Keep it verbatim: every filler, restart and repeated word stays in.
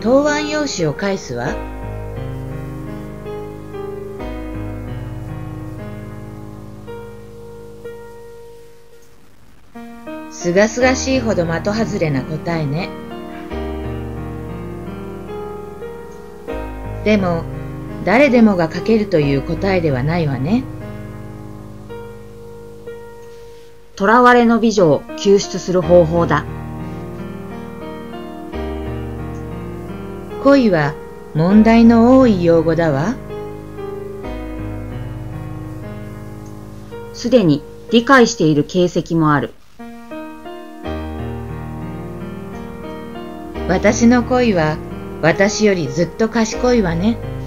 答案用紙を返すわ。すがすがしいほど的外れな答えね。でも、誰でもが書けるという答えではないわね。 囚われの美女を救出する方法だ。 恋は問題の多い用語だわ。 すでに理解している形跡もある。 私の恋は私よりずっと賢いわね。